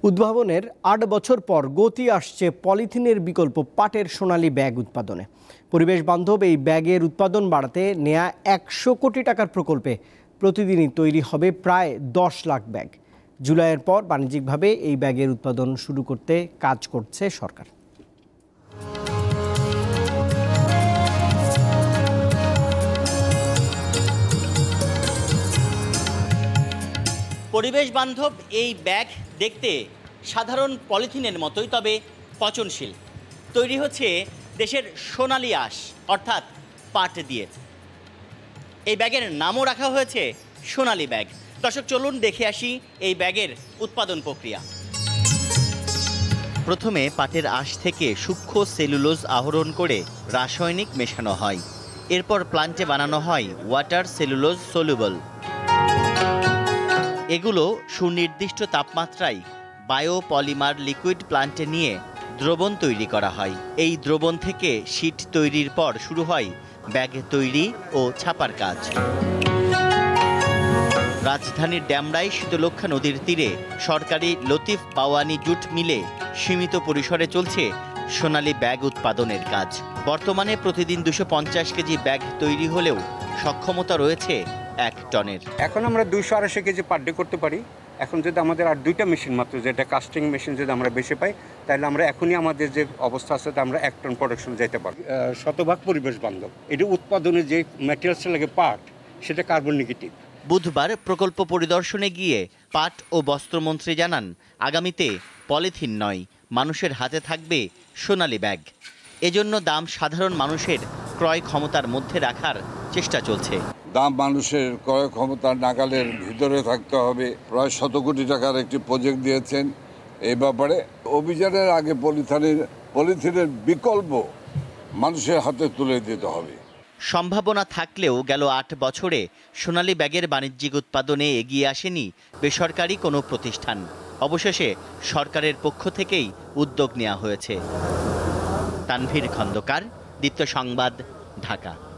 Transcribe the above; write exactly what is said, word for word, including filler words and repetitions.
উদ্ভাবনের আট বছর পর গতি আসছে পলিথিনের বিকল্প পাটের সোনালী ব্যাগ উৎপাদনে। পরিবেশ বান্ধব এই ব্যাগের উৎপাদন বাড়াতে নেয়া একশো কোটি টাকার প্রকল্পে প্রতিদিনই তৈরি হবে প্রায় দশ লাখ ব্যাগ। জুলাইয়ের পর বাণিজ্যিকভাবে এই ব্যাগের উৎপাদন শুরু করতে কাজ করছে সরকার। পরিবেশ বান্ধব এই ব্যাগ দেখতে সাধারণ পলিথিনের মতোই, তবে পচনশীল। তৈরি হচ্ছে দেশের সোনালী আঁশ অর্থাৎ পাট দিয়ে। এই ব্যাগের নামও রাখা হয়েছে সোনালী ব্যাগ। দর্শক, চলুন দেখে আসি এই ব্যাগের উৎপাদন প্রক্রিয়া। প্রথমে পাটের আঁশ থেকে সূক্ষ্ম সেলুলোজ আহরণ করে রাসায়নিক মেশানো হয়। এরপর প্লান্টে বানানো হয় ওয়াটার সেলুলোজ সলিউবল। এগুলো সুনির্দিষ্ট তাপমাত্রায় বায়োপলিমার লিকুইড প্লান্টে নিয়ে দ্রবণ তৈরি করা হয়। এই দ্রবণ থেকে শীট তৈরির পর শুরু হয় ব্যাগ তৈরি ও ছাপার কাজ। রাজধানীর ড্যামরাই শীতলক্ষা নদীর তীরে সরকারি লতিফ বাওয়ানি জুট মিলে সীমিত পরিসরে চলছে সোনালী ব্যাগ উৎপাদনের কাজ। বর্তমানে প্রতিদিন দুশো পঞ্চাশ কেজি ব্যাগ তৈরি হলেও সক্ষমতা রয়েছে এক টনের। এখন আমরা দুইশো আড়াইশো কেজি পার ডে করতে পারি। এখন যদি আমাদের আর দুইটা মেশিন মাত্র, যেটা কাস্টিং মেশিন, যদি আমরা বেশি পাই তাহলে আমরা এখনই আমাদের যে অবস্থা আছে আমরা এক টন প্রোডাকশন যেতে পারি। শতভাগ পরিবেশ বান্ধব। এটি উৎপাদনে যে ম্যাটেরিয়ালস লাগে পাট, সেটা কার্বন নেগেটিভ। বুধবার প্রকল্প পরিদর্শনে গিয়ে পাট ও বস্ত্রমন্ত্রী জানান, আগামীতে পলিথিন নয়, মানুষের হাতে থাকবে সোনালী ব্যাগ। এজন্য দাম সাধারণ মানুষের ক্রয় ক্ষমতার মধ্যে রাখার চেষ্টা চলছে। দাম মানুষের ক্রয় ক্ষমতার নাগালের ভিতরে থাকতে হবে। প্রায় শত কোটি টাকার একটি প্রজেক্ট দিয়েছেন এই ব্যাপারে। অভিযানের আগে পলিথিনের পলিথিনের বিকল্প মানুষের হাতে তুলে দিতে হবে। সম্ভাবনা থাকলেও গেল আট বছরে সোনালী ব্যাগের বাণিজ্যিক উৎপাদনে এগিয়ে আসেনি বেসরকারি কোনো প্রতিষ্ঠান। অবশেষে সরকারের পক্ষ থেকেই উদ্যোগ নেওয়া হয়েছে। তানভীর খন্দকার, দীপ্ত সংবাদ, ঢাকা।